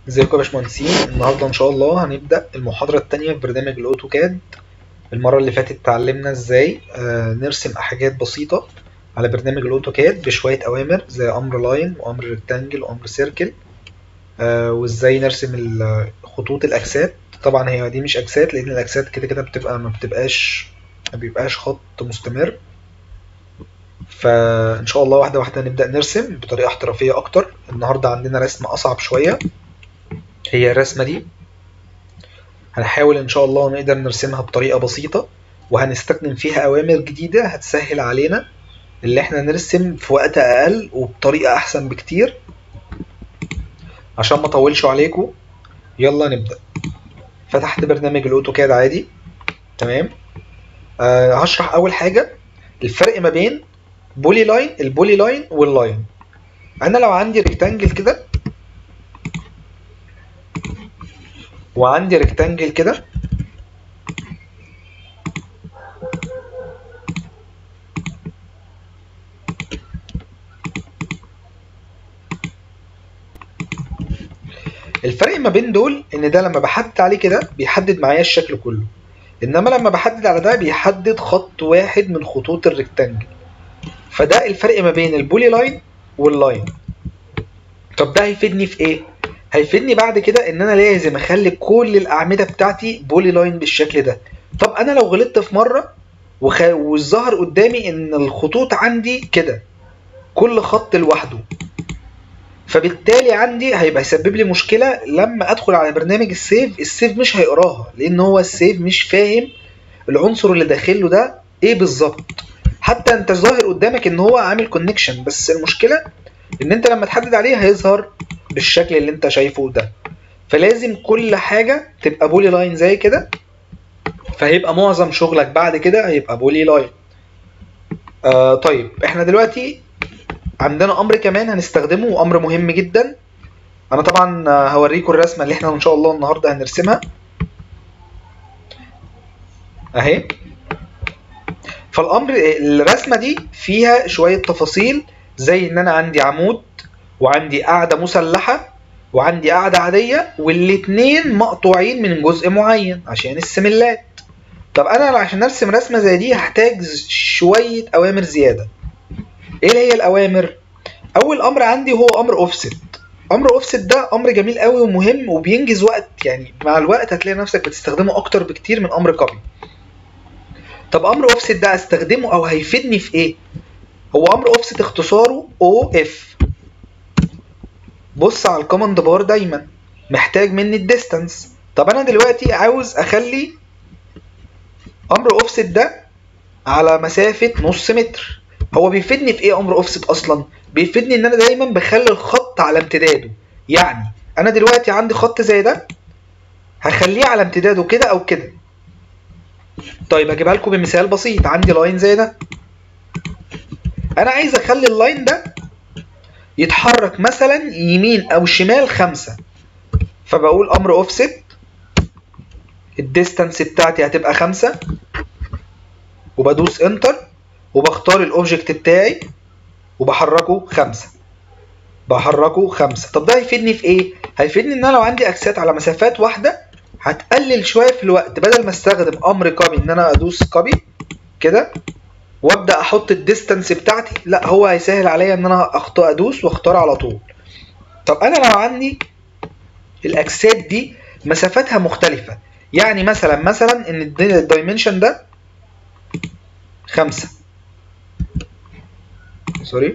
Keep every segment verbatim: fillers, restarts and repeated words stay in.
ازيكم يا باشمهندسين. النهارده ان شاء الله هنبدا المحاضره الثانيه في برنامج الاوتوكاد. المره اللي فاتت اتعلمنا ازاي آه نرسم حاجات بسيطه على برنامج الاوتوكاد بشويه اوامر زي امر لاين وامر ريكتانجل وامر سيركل، آه وازاي نرسم خطوط الاجساد. طبعا هي دي مش اجساد لان الاجساد كده كده بتبقى ما بتبقاش ما بيبقاش خط مستمر. فان شاء الله واحده واحده نبدا نرسم بطريقه احترافيه اكتر. النهارده عندنا رسمه اصعب شويه، هي الرسمه دي هنحاول ان شاء الله نقدر نرسمها بطريقة بسيطة، وهنستخدم فيها اوامر جديدة هتسهل علينا اللي احنا نرسم في وقت اقل وبطريقة احسن بكتير. عشان ما اطولش عليكم يلا نبدأ. فتحت برنامج الاوتوكاد عادي، تمام. أه هشرح اول حاجة الفرق ما بين بولي لاين البولي لاين واللاين. انا لو عندي ريكتانجل كده وعندي ريكتانجل كده، الفرق ما بين دول ان ده لما بحدد عليه كده بيحدد معايا الشكل كله، انما لما بحدد على ده بيحدد خط واحد من خطوط الريكتانجل. فده الفرق ما بين البولي لاين واللاين. طب ده هيفيدني في ايه؟ هيفيدني بعد كده ان انا لازم اخلي كل الاعمده بتاعتي بولي لاين بالشكل ده. طب انا لو غلطت في مره وخ... والظهر قدامي ان الخطوط عندي كده كل خط لوحده، فبالتالي عندي هيبقى يسبب لي مشكله لما ادخل على برنامج السيف. السيف مش هيقراها لان هو السيف مش فاهم العنصر اللي داخله ده ايه بالظبط. حتى انت ظاهر قدامك ان هو عامل كونكشن، بس المشكله ان انت لما تحدد عليه هيظهر بالشكل اللي انت شايفه ده. فلازم كل حاجه تبقى بولي لاين زي كده، فهيبقى معظم شغلك بعد كده هيبقى بولي لاين. آه طيب احنا دلوقتي عندنا امر كمان هنستخدمه وامر مهم جدا. انا طبعا هوريكم الرسمه اللي احنا ان شاء الله النهارده هنرسمها اهي. فالامر الرسمه دي فيها شويه تفاصيل زي ان انا عندي عمود وعندي قاعده مسلحه وعندي قاعده عاديه، والاتنين مقطوعين من جزء معين عشان السملات. طب انا عشان ارسم رسمه زي دي هحتاج شويه اوامر زياده. ايه هي الاوامر؟ اول امر عندي هو امر اوفست. امر اوفست ده امر جميل قوي ومهم وبينجز وقت، يعني مع الوقت هتلاقي نفسك بتستخدمه اكتر بكتير من امر كوبي. طب امر اوفست ده استخدمه او هيفيدني في ايه؟ هو امر اوفست اختصاره او اف. بص على الكوماند بار دايما محتاج مني الديستانس. طب انا دلوقتي عاوز اخلي امر اوفست ده على مسافه نص متر. هو بيفيدني في ايه امر اوفست اصلا؟ بيفيدني ان انا دايما بخلي الخط على امتداده. يعني انا دلوقتي عندي خط زي ده هخليه على امتداده كده او كده. طيب اجيبها لكم بمثال بسيط. عندي لاين زي ده، انا عايز اخلي اللاين ده يتحرك مثلا يمين او شمال خمسة، فبقول امر اوفست الديستانس بتاعتي هتبقى خمسة وبدوس انتر وبختار الاوبجكت بتاعي وبحركه خمسة، بحركه خمسة. طب ده هيفيدني في ايه؟ هيفيدني ان انا لو عندي اكسات على مسافات واحدة هتقلل شوية في الوقت. بدل ما استخدم امر كوبي ان انا ادوس كوبي كده وابدا احط الديستانس بتاعتي، لا هو هيسهل عليا ان انا اختار ادوس واختار على طول. طب انا لو عندي الاكسات دي مسافاتها مختلفة، يعني مثلا مثلا ان الدايمنشن ده خمسة سوري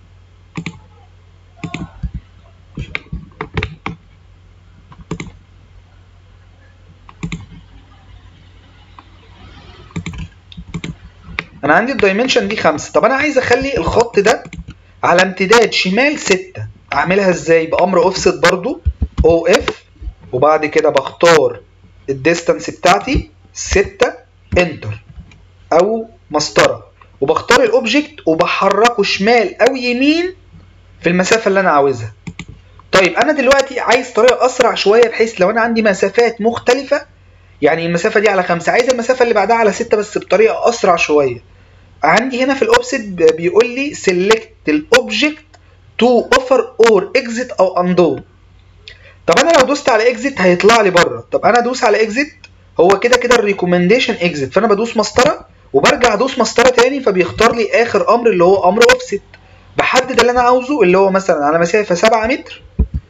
انا عندي الدايمنشن دي خمسة. طب انا عايز اخلي الخط ده على امتداد شمال ستة. اعملها ازاي؟ بامر اوفست برضو او اف، وبعد كده بختار الديستانس بتاعتي ستة انتر او مسطره، وبختار الاوبجكت وبحركه شمال او يمين في المسافه اللي انا عاوزها. طيب انا دلوقتي عايز طريقه اسرع شويه بحيث لو انا عندي مسافات مختلفه، يعني المسافه دي على خمسة عايز المسافه اللي بعدها على ستة بس بطريقه اسرع شويه. عندي هنا في الاوفست بيقول لي select الاوبجكت to offer or exit او undo. طب انا لو دوست على اكزيت هيطلع لي بره. طب انا ادوس على اكزيت، هو كده كده الريكومنديشن اكزيت، فانا بدوس مسطره وبرجع ادوس مسطره تاني، فبيختار لي اخر امر اللي هو امر اوفست. بحدد اللي انا عاوزه اللي هو مثلا على مسافه سبعة متر،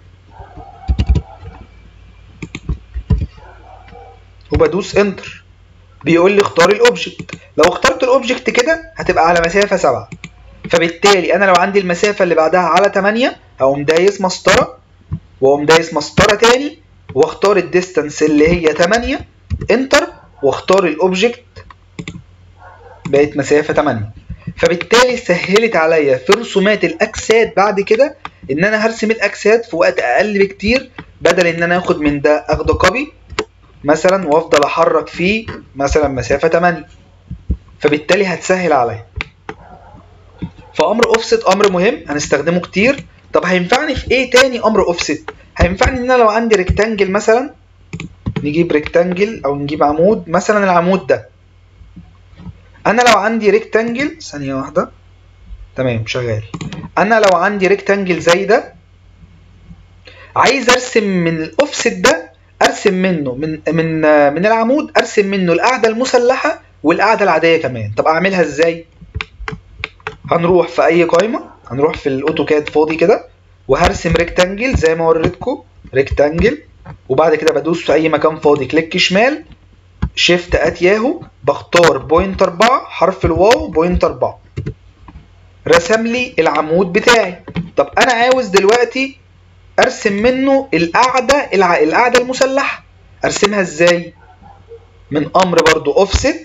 وبدوس انتر، بيقول لي اختار الاوبجكت. لو اخترت الاوبجكت كده هتبقى على مسافه سبعة، فبالتالي انا لو عندي المسافه اللي بعدها على تمانية هقوم دايس مسطره واقوم دايس مسطره تاني واختار الديستانس اللي هي تمانية، انتر، واختار الاوبجكت بقت مسافه تمانية. فبالتالي سهلت عليا في رسومات الاجساد بعد كده ان انا هرسم الاجساد في وقت اقل بكتير، بدل ان انا اخد من ده اخده كوبي مثلا وافضل احرك فيه مثلا مسافه تمانية، فبالتالي هتسهل عليا. فامر اوفست امر مهم هنستخدمه كتير. طب هينفعني في ايه تاني امر اوفست؟ هينفعني ان انا لو عندي ريكتانجل مثلا، نجيب ريكتانجل او نجيب عمود مثلا، العمود ده انا لو عندي ريكتانجل، ثانيه واحده، تمام شغال. انا لو عندي ريكتانجل زي ده عايز ارسم من الاوفست ده، ارسم منه من من من العمود ارسم منه القاعده المسلحه والقاعده العاديه كمان. طب اعملها ازاي؟ هنروح في اي قائمه، هنروح في الاوتوكاد فاضي كده وهرسم ريكتانجل زي ما وريتكم ريكتانجل، وبعد كده بدوس في اي مكان فاضي كليك شمال شيفت ات ياهو، بختار بوينت أربعة حرف الواو بوينت أربعة، رسم لي العمود بتاعي. طب انا عاوز دلوقتي ارسم منه القاعده الع... القاعده المسلحه، ارسمها ازاي؟ من امر برضو اوفست،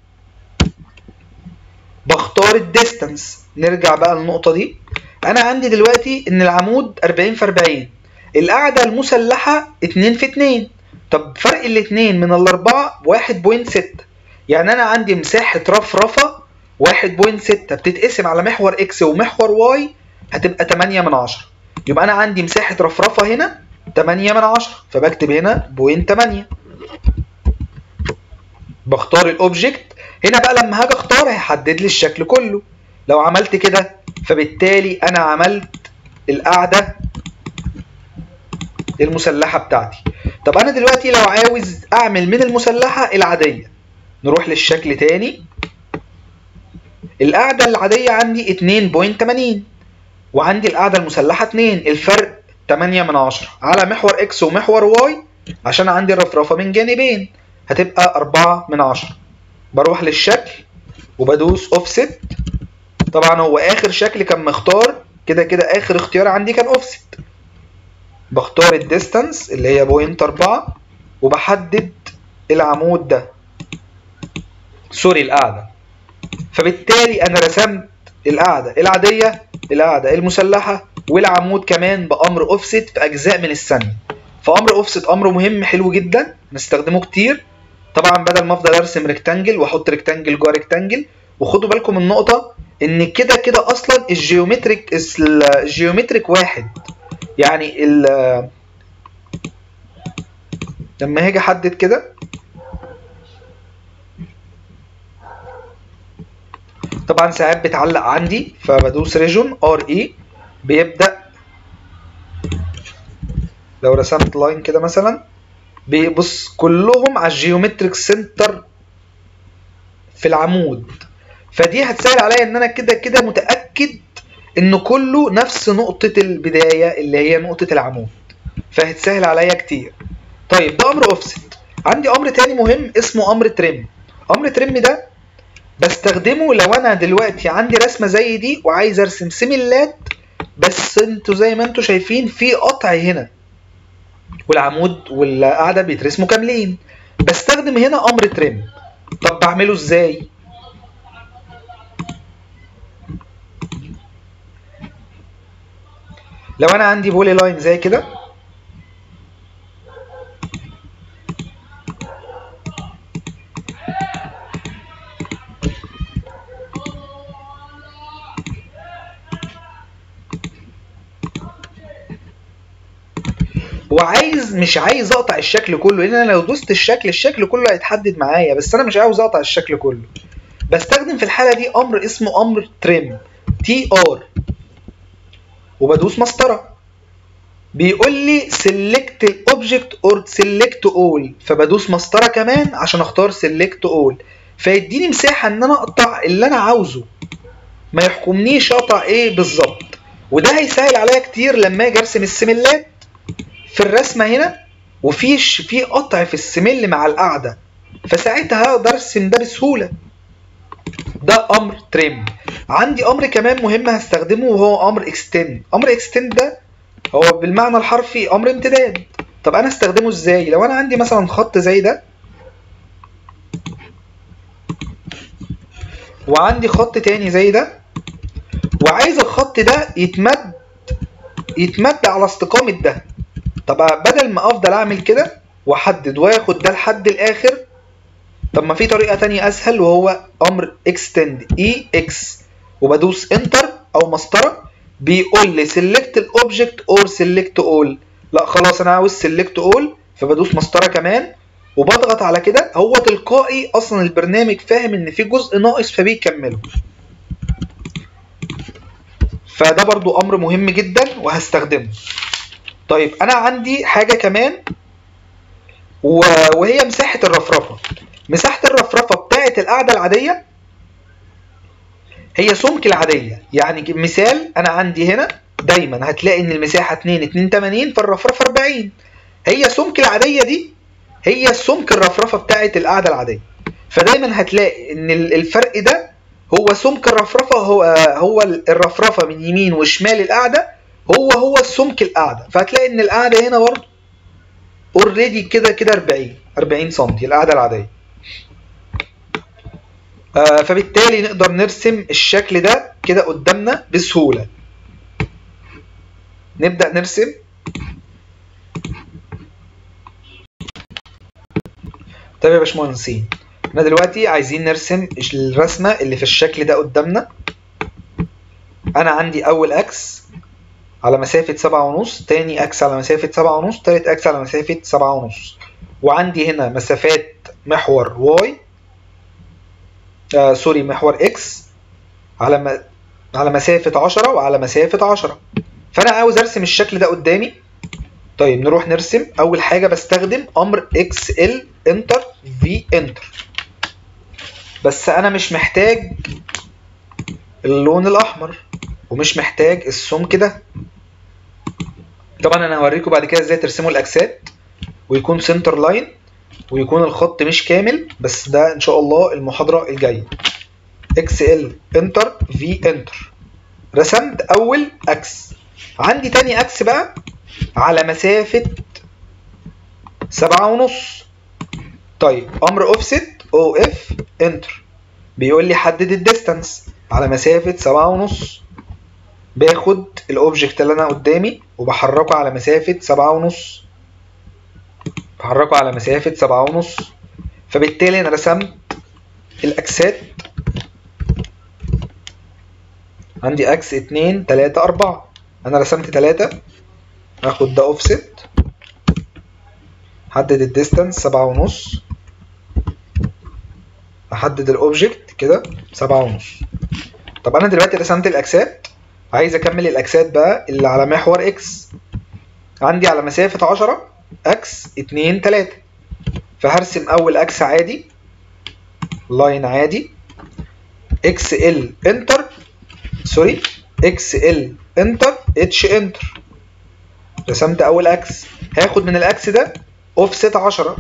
بختار الديستانس. نرجع بقى للنقطه دي، انا عندي دلوقتي ان العمود أربعين في أربعين، القاعده المسلحه اتنين في اتنين. طب فرق الاتنين من الاربعه واحد فاصلة ستة، يعني انا عندي مساحه رفرفه واحد فاصلة ستة بتتقسم على محور اكس ومحور واي هتبقى تمانية من عشرة، يبقى انا عندي مساحه رفرفه هنا تمانية من عشرة، فبكتب هنا بوينت تمانية. بختار الاوبجكت هنا بقى، لما هاجي اختار هيحدد لي الشكل كله. لو عملت كده فبالتالي انا عملت القاعده المسلحه بتاعتي. طب انا دلوقتي لو عاوز اعمل من المسلحه العاديه، نروح للشكل تاني. القاعده العاديه عندي اتنين فاصلة تمانين وعندي القاعده المسلحه اتنين، الفرق تمانية من عشرة على محور اكس ومحور واي عشان عندي الرفرفه من جانبين هتبقى أربعة من عشرة. بروح للشكل وبدوس اوفست. طبعا هو اخر شكل كان مختار كده كده، اخر اختيار عندي كان اوفست. بختار الديستانس اللي هي بوينت أربعة وبحدد العمود ده، سوري القاعده. فبالتالي انا رسمت القاعده العاديه، القاعده المسلحه، والعمود كمان بامر اوفست في اجزاء من الثانيه. فامر اوفست امر مهم حلو جدا نستخدمه كتير. طبعا بدل ما افضل ارسم ريكتانجل واحط ريكتانجل جوه ريكتانجل، وخدوا بالكم من النقطه ان كده كده اصلا الجيومتريك الجيومتريك واحد، يعني ال لما هاجي احدد كده طبعا ساعات بتعلق عندي، فبدوس ريجون ار اي بيبدا. لو رسمت لاين كده مثلا بيبص كلهم على الجيومتريك سنتر في العمود، فدي هتسهل عليا ان انا كده كده متاكد ان كله نفس نقطه البدايه اللي هي نقطه العمود، فهتسهل عليا كتير. طيب ده امر اوفست. عندي امر تاني مهم اسمه امر تريم. امر تريم ده بستخدمه لو انا دلوقتي عندي رسمه زي دي وعايز ارسم سيميلات، بس انتوا زي ما انتوا شايفين في قطع هنا والعمود والقاعده بيترسموا كاملين، بستخدم هنا امر تريم. طب بعمله ازاي؟ لو انا عندي بولي لاين زي كده وعايز مش عايز اقطع الشكل كله، لان انا لو دوست الشكل الشكل كله هيتحدد معايا، بس انا مش عاوز اقطع الشكل كله. بستخدم في الحاله دي امر اسمه امر تريم تي ار، وبدوس مسطره. بيقول لي select الاوبجكت or select all، فبدوس مسطره كمان عشان اختار select all، فيديني مساحه ان انا اقطع اللي انا عاوزه، ما يحكمنيش اقطع ايه بالظبط. وده هيسهل عليا كتير لما اجي ارسم السملات في الرسمه هنا، وفيش في قطع في السمل مع القاعده، فساعتها هقدر ارسم ده بسهوله. ده امر تريم. عندي امر كمان مهم هستخدمه وهو امر اكستند. امر اكستند ده هو بالمعنى الحرفي امر امتداد. طب انا استخدمه ازاي؟ لو انا عندي مثلا خط زي ده وعندي خط تاني زي ده، وعايز الخط ده يتمد يتمد على استقامة ده، طب بدل ما افضل اعمل كده واحدد واخد ده لحد الاخر، طب ما في طريقة تانية اسهل وهو امر extend اي اكس، وبدوس انتر او مسطرة، بيقول لي select الاوبجكت or select all. لا خلاص انا عاوز select all، فبدوس مسطرة كمان وبضغط على كده، هو تلقائي اصلا البرنامج فاهم ان في جزء ناقص فبيكمله. فده برضو امر مهم جدا وهستخدمه. طيب انا عندي حاجة كمان وهي مساحة الرفرفة. مساحة الرفرفة بتاعت القاعدة العادية هي سمك العادية. يعني مثال انا عندي هنا دايما هتلاقي ان المساحة اتنين اتنين تمانين فالرفرفة اربعين، هي سمك العادية دي هي سمك الرفرفة بتاعت القاعدة العادية. فدايما هتلاقي ان الفرق ده هو سمك الرفرفة، هو هو الرفرفة من يمين وشمال القاعدة هو هو سمك القاعدة، فهتلاقي ان القاعدة هنا برضه اوريدي كده كده اربعين اربعين سم القاعدة العادية. آه فبالتالي نقدر نرسم الشكل ده كده قدامنا بسهولة. نبدأ نرسم. طيب يا باشمهندسين، احنا دلوقتي عايزين نرسم الرسمة اللي في الشكل ده قدامنا. انا عندي اول اكس على مسافة سبعة ونص، تاني اكس على مسافة سبعة ونص، تالت اكس على مسافة سبعة ونص، وعندي هنا مسافات محور واي آه سوري محور اكس على م... على مسافة عشرة وعلى مسافة عشرة. فانا عاوز ارسم الشكل ده قدامي. طيب نروح نرسم. اول حاجة بستخدم امر اكس ال انتر في انتر، بس انا مش محتاج اللون الاحمر ومش محتاج السمك ده. طبعا انا هوريكم بعد كده ازاي ترسموا الاكسات ويكون سنتر لاين ويكون الخط مش كامل، بس ده ان شاء الله المحاضرة الجاية. اكس ال انتر في انتر، رسمت اول اكس. عندي تاني اكس بقى على مسافة سبعة ونص. طيب امر اوفست او اف انتر بيقول لي حدد الديستانس على مسافة سبعة ونص. باخد الاوبجكت اللي انا قدامي وبحركه على مسافة سبعة ونص، بحركه على مسافة سبعة ونص. فبالتالي انا رسمت الاكسات. عندي اكس اتنين تلاتة اربعة، انا رسمت تلاتة، هاخد ده اوفست، حدد الديستانس سبعة ونص، احدد الاوبجكت كده سبعة ونص. طب انا دلوقتي رسمت الاكسات، عايز اكمل الاكسات بقى اللي على محور اكس. عندي على مسافة عشرة اكس اتنين تلاتة، فهرسم اول اكس عادي لاين عادي، اكس ال انتر سوري اكس ال انتر اتش انتر، رسمت اول اكس. هاخد من الاكس ده اوفست عشرة،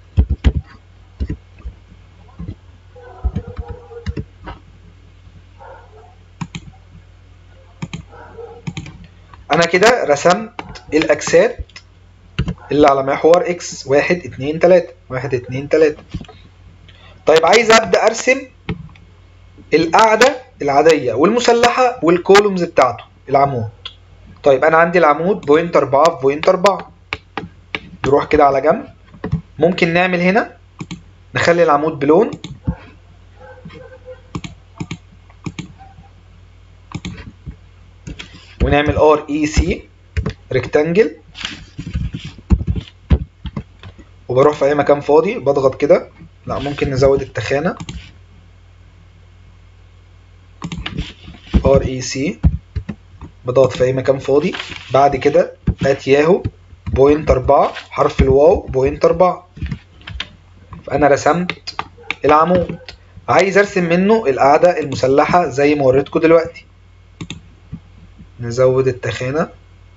انا كده رسمت الاكسات اللي على محور اكس واحد اتنين تلاتة واحد اتنين تلاتة. طيب عايز ابدا ارسم القاعده العاديه والمسلحه والكولومز بتاعته العمود. طيب انا عندي العمود بوينت اربعة في بوينت اربعة، نروح كده على جنب. ممكن نعمل هنا نخلي العمود بلون، ونعمل ار اي سي ريكتانجل، وبروح في اي مكان فاضي بضغط كده. لا ممكن نزود التخانه، ار اي سي بضغط في اي مكان فاضي. بعد كده ات ياهو بوينت أربعة، حرف الواو بوينت أربعة. فأنا رسمت العمود، عايز أرسم منه القاعدة المسلحة زي ما وريتكم دلوقتي. نزود التخانة.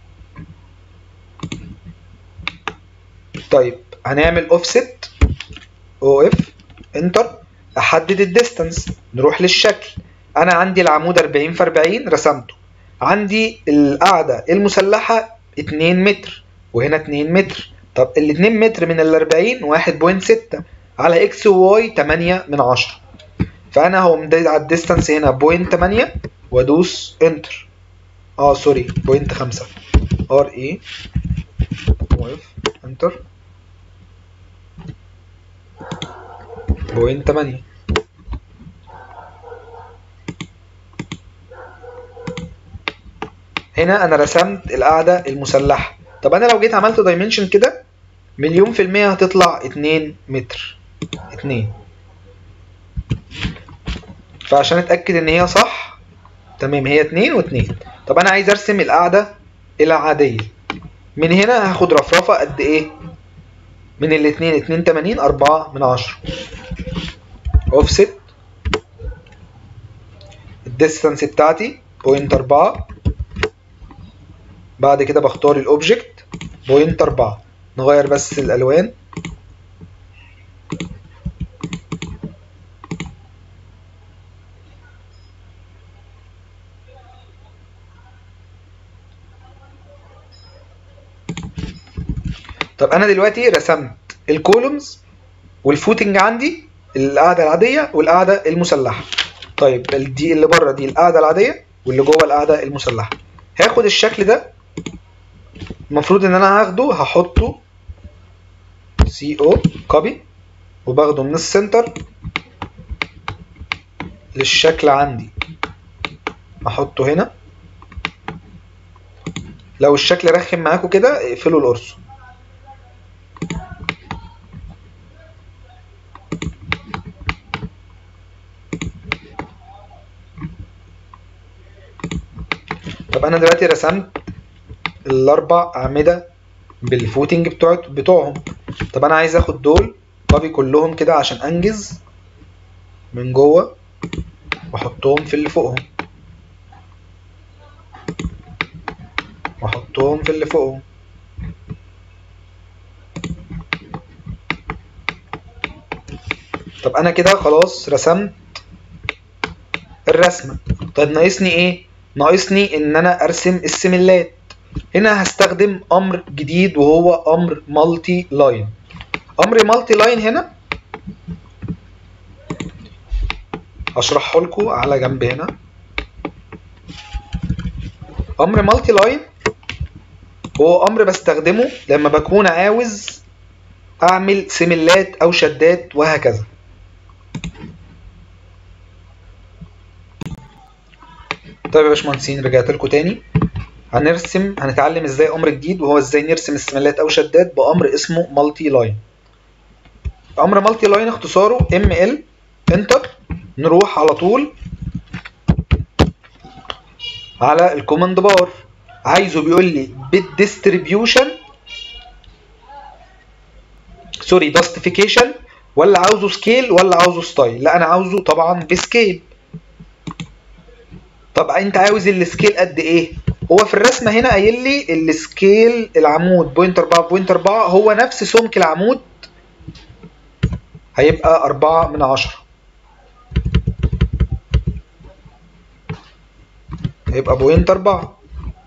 طيب هنعمل اوفست، او اف انتر، احدد الديستانس. نروح للشكل، انا عندي العمود أربعين في أربعين رسمته، عندي القاعدة المسلحة اتنين متر وهنا اتنين متر. طب ال اتنين متر من ال أربعين واحد فاصلة ستة على اكس وواي تمانية من عشرة. فانا هو مديد على الديستانس هنا بوينت تمانية وادوس انتر. اه سوري بوينت خمسة، ار اي واقف انتر بوينت تمانية. هنا انا رسمت القاعدة المسلحة. طب انا لو جيت عملت دايمنشن كده مليون في المية هتطلع اتنين متر اتنين. فعشان اتأكد ان هي صح تمام هي اتنين واتنين. طب انا عايز ارسم القاعدة العادية، من هنا هاخد رفرفة قد ايه؟ من الاتنين اتنين تمانين أربعة من عشرة. اوفست الديستانس بتاعتي بوينت أربعة، بعد كده بختار الاوبجكت بوينت أربعة. نغير بس الالوان. طب انا دلوقتي رسمت الكولومز والفوتنج عندي، القاعده العاديه والقاعده المسلحه. طيب دي اللي بره دي القاعده العاديه واللي جوه القاعده المسلحه. هاخد الشكل ده، المفروض ان انا هاخده هحطه سي او كوبي وباخده من السنتر للشكل عندي احطه هنا. لو الشكل رخم معاكم كده اقفلوا القرص. طب انا دلوقتي رسمت الاربع اعمده بالفوتنج بتوعت بتوعهم. طب انا عايز اخد دول كوبي كلهم كده عشان انجز من جوه واحطهم في اللي فوقهم واحطهم في اللي فوقهم. طب انا كده خلاص رسمت الرسمه. طيب ناقصني ايه؟ ناقصني ان انا ارسم السملات. هنا هستخدم امر جديد وهو امر مالتي لاين. امر مالتي لاين هنا هشرحه لكم على جنب هنا. امر مالتي لاين هو امر بستخدمه لما بكون عاوز اعمل سملات او شدات وهكذا. طيب يا باشمهندسين رجعت لكم تاني. هنرسم هنتعلم ازاي امر جديد وهو ازاي نرسم السملات او شدات بامر اسمه مالتي لاين. امر مالتي لاين اختصاره ام ال انتر. نروح على طول على الكوماند بار. عايزه بيقول لي بالديستريبيوشن سوري جاستيفيكيشن ولا عاوزه سكيل ولا عاوزه ستايل. لا انا عاوزه طبعا بسكيل. طب انت عاوز السكيل قد ايه؟ هو في الرسمه هنا قايل لي السكيل العمود بوينت أربعة بوينت أربعة هو نفس سمك العمود هيبقى أربعة من عشرة، هيبقى بوينت أربعة.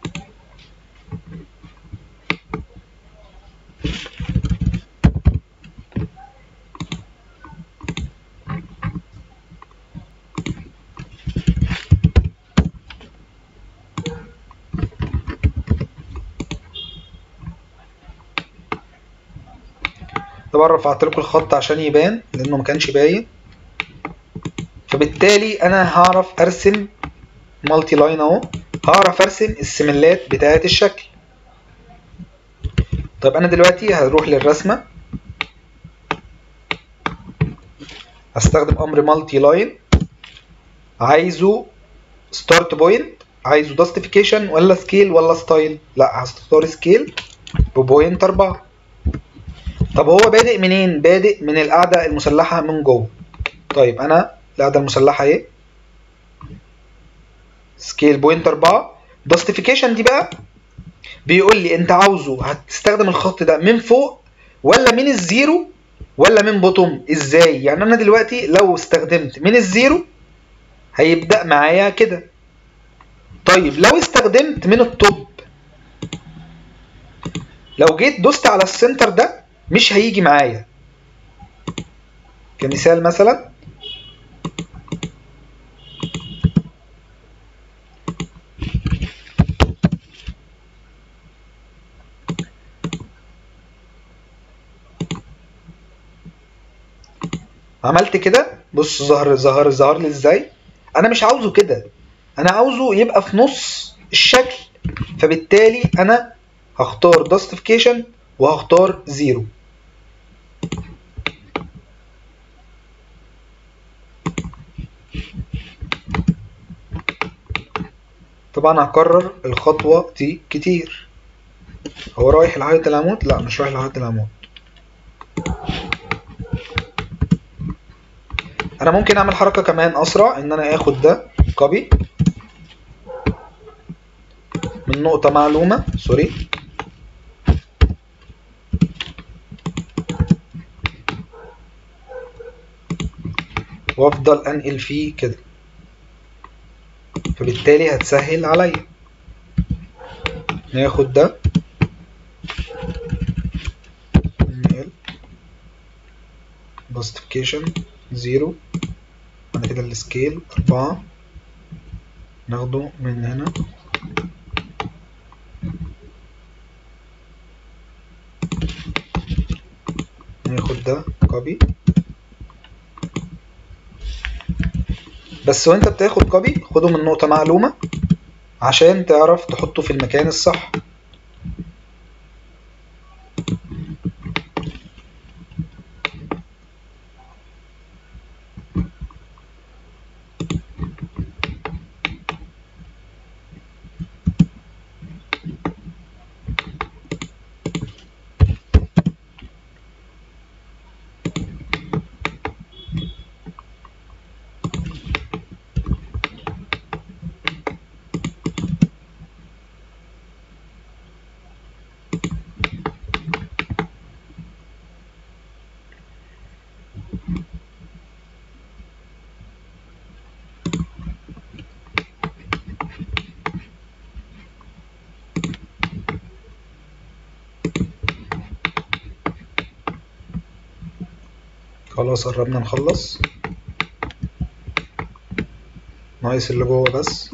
طبعا رفعت لكم الخط عشان يبان لانه ما كانش باين، فبالتالي انا هعرف ارسم مالتي لاين اهو، هعرف ارسم السملات بتاعه الشكل. طب انا دلوقتي هروح للرسمه، هستخدم امر مالتي لاين، عايزه ستارت بوينت عايزه جاستيفيكيشن ولا سكيل ولا ستايل؟ لا هختار سكيل ببوينت أربعة. طب هو بادئ منين؟ بادئ من القاعدة المسلحة من جوه. طيب انا القاعدة المسلحة ايه؟ سكيل بوينت أربعة. جاستيفيكيشن دي بقى بيقول لي انت عاوزه هتستخدم الخط ده من فوق ولا من الزيرو ولا من بوتوم. ازاي؟ يعني انا دلوقتي لو استخدمت من الزيرو هيبدأ معايا كده. طيب لو استخدمت من التوب، لو جيت دوست على السنتر ده مش هيجي معايا. كمثال مثلا عملت كده، بص ظهر ظهر ظهر لي ازاي. انا مش عاوزه كده، انا عاوزه يبقى في نص الشكل، فبالتالي انا هختار جاستيفيكيشن وهختار زيرو. طبعا هكرر الخطوة دي كتير. هو رايح لحد العمود؟ لا مش رايح لحد العمود. انا ممكن اعمل حركة كمان اسرع، ان انا اخد ده كوبي من نقطة معلومة، سوري، وافضل انقل فيه كده، فبالتالي هتسهل عليا. ناخد ده نقل جاستيفيكيشن زيرو، بعد كده السكيل أربعة، ناخده من هنا ناخد ده كوبي. بس وانت بتاخد كوبي خده من نقطة معلومة عشان تعرف تحطه في المكان الصح. خلاص قربنا نخلص، ناقص اللي جوه بس.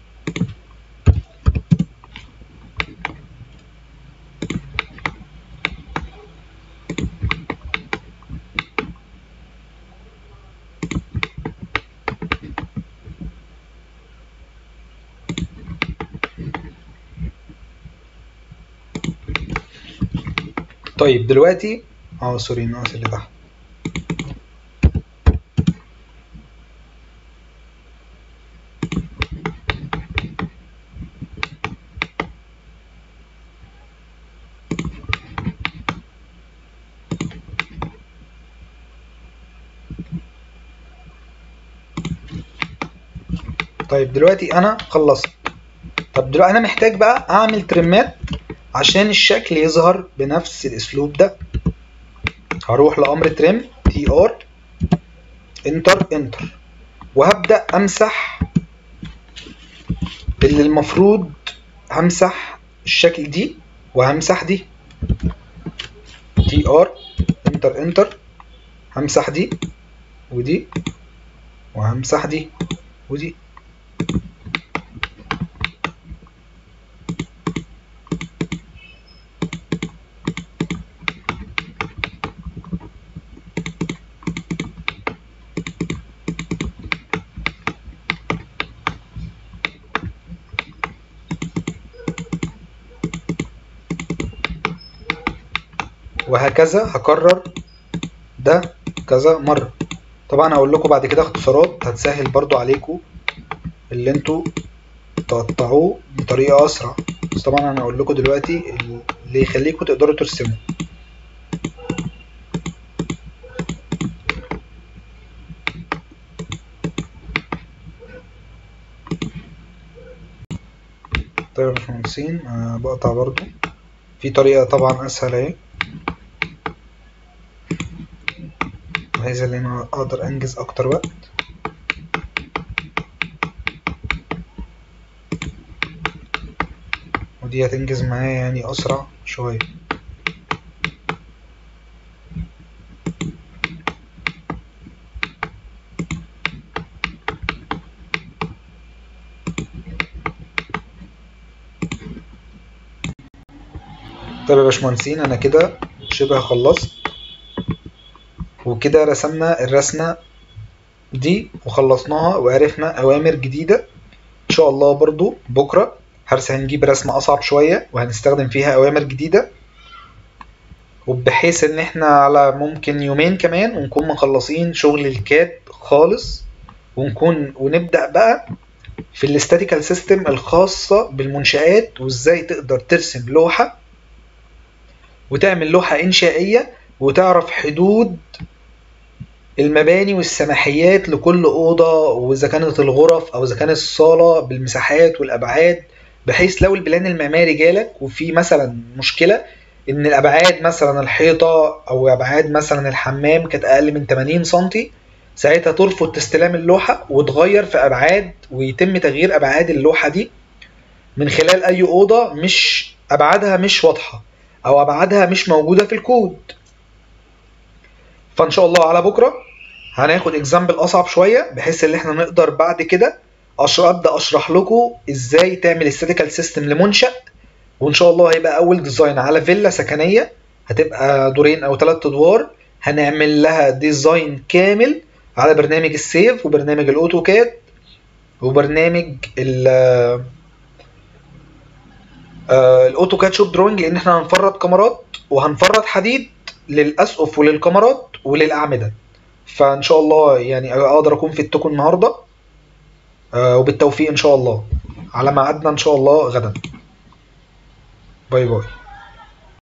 طيب دلوقتي اه سوري ناقص اللي تحت. طيب دلوقتي انا خلصت. طب دلوقتي انا محتاج بقى اعمل ترمات عشان الشكل يظهر بنفس الاسلوب ده. هروح لامر ترم تي ار انتر انتر، وهبدأ امسح اللي المفروض همسح الشكل دي وهمسح دي. تي ار انتر انتر، همسح دي ودي وهمسح دي ودي. وهكذا هكرر ده كذا مرة. طبعا هقول لكم بعد كده اختصارات هتسهل برضو عليكم اللي انتوا تقطعوه بطريقة أسرع. بس طبعا أنا هقول لكم دلوقتي اللي يخليكم تقدروا ترسموا. طيب يا باشمهندسين، أنا بقطع برضو في طريقة طبعا أسهل أهي، بحيث إن أنا أقدر أنجز أكتر وقت. ودي هتنجز معايا يعني أسرع شوية. طيب يا باشمهندسين، أنا كده شبه خلصت، وكده رسمنا الرسمة دي وخلصناها وعرفنا أوامر جديدة. إن شاء الله برضو بكرة هرس هنجيب رسمة أصعب شوية وهنستخدم فيها أوامر جديدة، وبحيث إن إحنا على ممكن يومين كمان ونكون مخلصين شغل الكاد خالص، ونكون ونبدأ بقى في الاستاتيكال سيستم الخاصة بالمنشآت، وإزاي تقدر ترسم لوحة وتعمل لوحة إنشائية وتعرف حدود المباني والسماحيات لكل أوضة، وإذا كانت الغرف أو إذا كانت الصالة بالمساحات والأبعاد، بحيث لو البلان المعماري جالك وفي مثلا مشكلة إن الأبعاد مثلا الحيطة أو أبعاد مثلا الحمام كانت أقل من ثمانين سنتي، ساعتها ترفض تستلام اللوحة وتغير في أبعاد، ويتم تغيير أبعاد اللوحة دي من خلال أي أوضة مش أبعادها مش واضحة أو أبعادها مش موجودة في الكود. فان شاء الله على بكره هناخد اكزامبل اصعب شويه، بحيث ان احنا نقدر بعد كده ابدا اشرح لكم ازاي تعمل استاتيكال سيستم لمنشأ. وان شاء الله هيبقى اول ديزاين على فيلا سكنيه، هتبقى دورين او ثلاث ادوار، هنعمل لها ديزاين كامل على برنامج السيف وبرنامج الاوتوكاد وبرنامج الاوتوكاد شوب دروينج، لان احنا هنفرد كاميرات وهنفرد حديد للاسقف وللكاميرات وللاعمده. فان شاء الله يعني اقدر اكون فدتكم النهارده، وبالتوفيق ان شاء الله على ميعادنا ان شاء الله غدا. باي باي.